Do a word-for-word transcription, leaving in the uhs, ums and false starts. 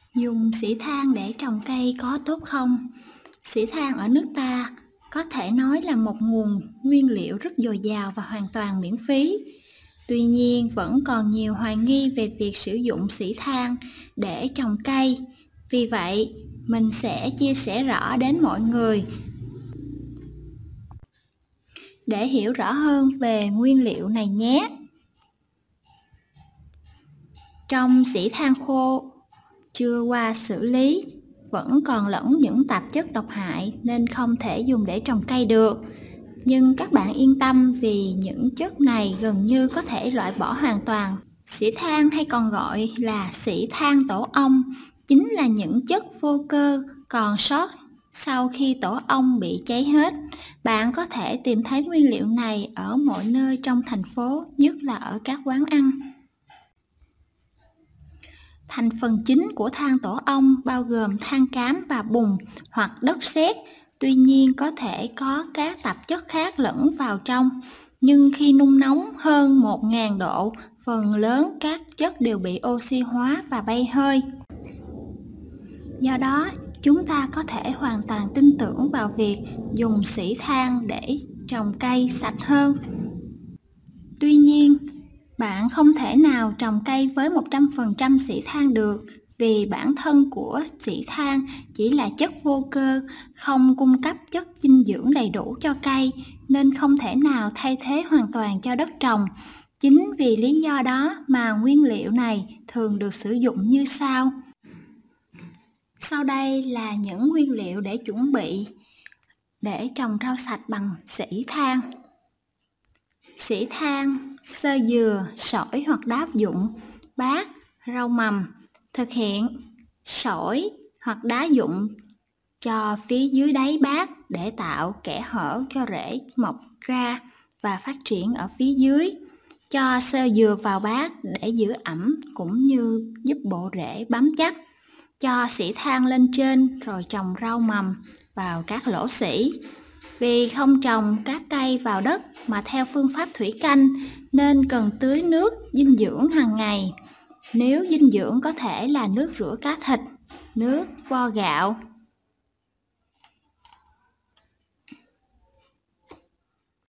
Dùng sỉ than để trồng cây có tốt không? Sỉ than ở nước ta có thể nói là một nguồn nguyên liệu rất dồi dào và hoàn toàn miễn phí. Tuy nhiên, vẫn còn nhiều hoài nghi về việc sử dụng sỉ than để trồng cây. Vì vậy, mình sẽ chia sẻ rõ đến mọi người để hiểu rõ hơn về nguyên liệu này nhé. Trong sỉ than khô chưa qua xử lý vẫn còn lẫn những tạp chất độc hại nên không thể dùng để trồng cây được. Nhưng các bạn yên tâm vì những chất này gần như có thể loại bỏ hoàn toàn. Sỉ than hay còn gọi là sỉ than tổ ong chính là những chất vô cơ còn sót sau khi tổ ong bị cháy hết. Bạn có thể tìm thấy nguyên liệu này ở mọi nơi trong thành phố, nhất là ở các quán ăn. Thành phần chính của than tổ ong bao gồm than cám và bùn hoặc đất sét. Tuy nhiên có thể có các tạp chất khác lẫn vào trong. Nhưng khi nung nóng hơn một nghìn độ, phần lớn các chất đều bị oxy hóa và bay hơi. Do đó, chúng ta có thể hoàn toàn tin tưởng vào việc dùng sỉ than để trồng cây sạch hơn. Tuy nhiên, bạn không thể nào trồng cây với một trăm phần trăm sỉ than được vì bản thân của sỉ than chỉ là chất vô cơ, không cung cấp chất dinh dưỡng đầy đủ cho cây nên không thể nào thay thế hoàn toàn cho đất trồng. Chính vì lý do đó mà nguyên liệu này thường được sử dụng như sau. Sau đây là những nguyên liệu để chuẩn bị để trồng rau sạch bằng sỉ than. Sỉ than, xơ dừa, sỏi hoặc đá dụng, bát, rau mầm. Thực hiện sỏi hoặc đá dụng cho phía dưới đáy bát để tạo kẽ hở cho rễ mọc ra và phát triển ở phía dưới. Cho xơ dừa vào bát để giữ ẩm cũng như giúp bộ rễ bám chắc. Cho sỉ than lên trên rồi trồng rau mầm vào các lỗ sỉ. Vì không trồng các cây vào đất mà theo phương pháp thủy canh nên cần tưới nước dinh dưỡng hàng ngày. Nếu dinh dưỡng có thể là nước rửa cá thịt, nước vo gạo,